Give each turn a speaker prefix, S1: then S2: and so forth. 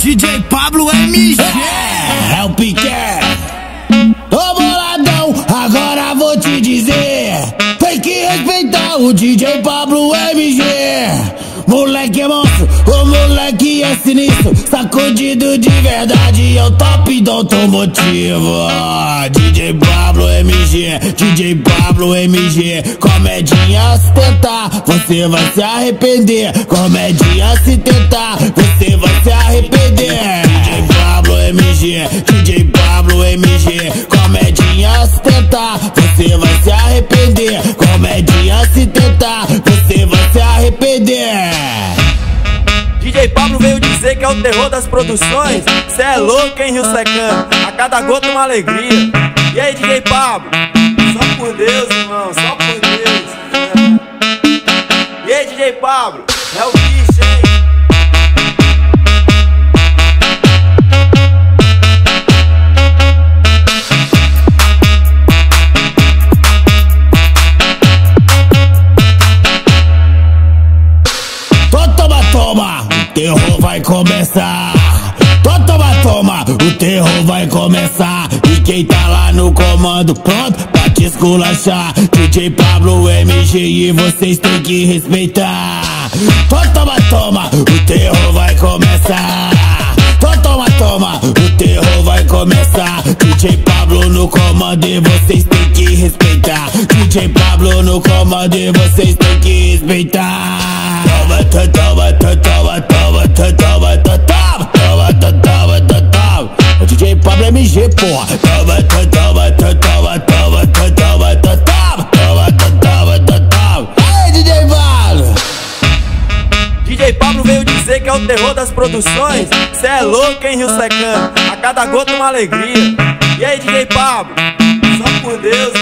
S1: DJ Pablo MG.
S2: É o Piqué. Ô boladão, agora vou te dizer, tem que respeitar o DJ Pablo MG. Moleque é monstro, o moleque é sinistro, sacudido de verdade, é o top do automotivo. DJ Pablo MG, DJ Pablo MG. Comedinha se tentar, você vai se arrepender. Comedinha se tentar, você vai se arrepender. DJ Pablo MG, DJ Pablo MG. Comedinha se tentar, você vai se arrepender. Comedinha se tentar, você vai se arrepender.
S3: DJ Pablo veio dizer que é o terror das produções. Cê é louco, hein, Rio Secano? A cada gota uma alegria. E aí, DJ Pablo? Só por Deus, irmão, só por Deus. E aí, DJ Pablo? É o bicho, hein?
S2: Toma, o terror vai começar. Toma, o terror vai começar. E quem tá lá no comando pronto pra te esculachar? DJ Pablo MG e vocês têm que respeitar. Toma, o terror vai começar. Toma, o terror vai começar. DJ Pablo no comando e vocês têm que respeitar. DJ Pablo no comando e vocês têm que respeitar. O DJ Pablo MG, porra. Ei, DJ Pablo.
S3: DJ Pablo veio dizer que é o terror das produções. Cê é louco, hein, Rio Secano? A cada gota uma alegria. E aí, DJ Pablo? Só por Deus,